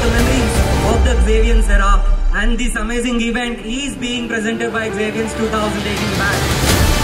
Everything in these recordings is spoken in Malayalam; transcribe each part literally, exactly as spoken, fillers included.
the memories of the XAVIONS era, and this amazing event is being presented by XAVIONS twenty eighteen batch.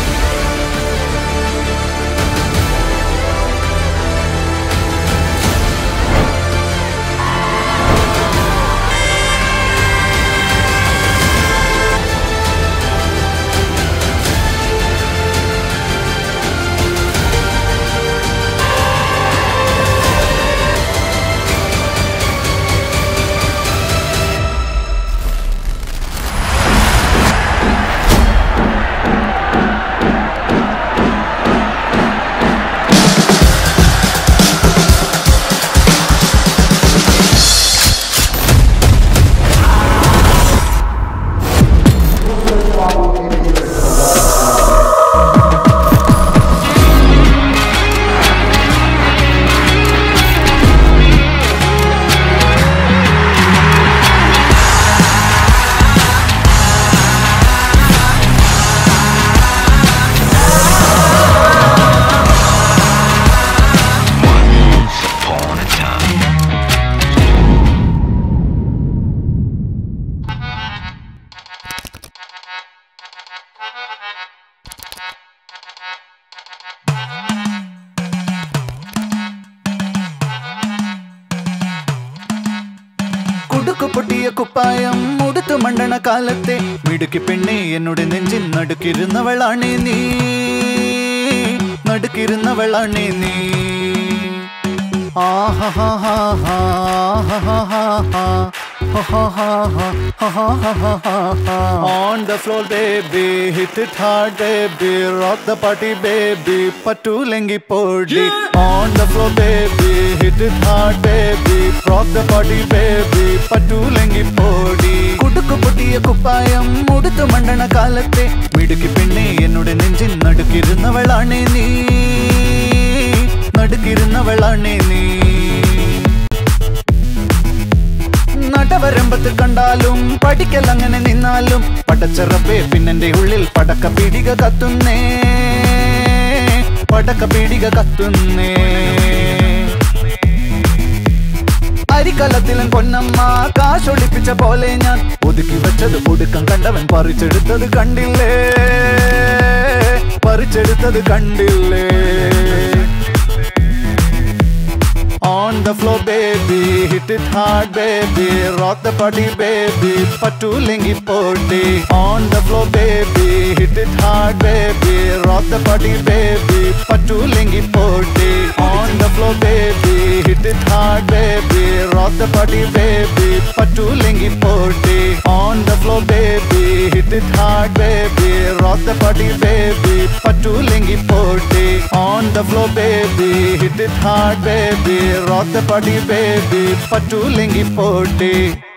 പൊട്ടിയ കുപ്പായം മുടുത്തു മണ്ടണ കാലത്തെ മിടുക്കി പെണ്ണെ എന്നോട് നെഞ്ചിൽ നടുക്കിരുന്നവളാണേ നീ നടുക്കിരുന്നവളാണേ നീ On the floor baby, hit it hard baby, rock the party baby, patulengi podi. On the floor baby, hit it hard baby, rock the party baby, patulengi podi. Kudukku pottiya kuppayam muduthu mandana kaalatte midukki penne ennoda nenjil nadukirunnavalane nee nadukirunnavalane nee. നടവരമ്പത്ത് കണ്ടാലും പഠിക്കലങ്ങനെ നിന്നാലും പടച്ചറപ്പേ പിന്നെന്റെ ഉള്ളിൽ പടക്ക പീടിക കത്തുന്നേ പടക്ക പീടിക കത്തുന്നേ. അരിക്കലത്തിലും പൊന്നമ്മ കാശൊളിപ്പിച്ച പോലെ ഞാൻ ഒതുക്കി വെച്ചത് ഒടുക്കം കണ്ടവൻ പറിച്ചെടുത്തത് കണ്ടില്ലേ പറിച്ചെടുത്തത് കണ്ടില്ലേ. On the floor baby, hit it hard baby, rock the party baby, patulengi podi. On the floor baby, hit it hard baby, rock the party baby, patulengi podi. On the floor baby, hit it hard baby, rock the party baby, patulengi podi. On the floor baby, hit it hard baby, rock the party baby, patulengi podi. On the floor baby, hit it hard baby, rock the party baby, patulengi podi.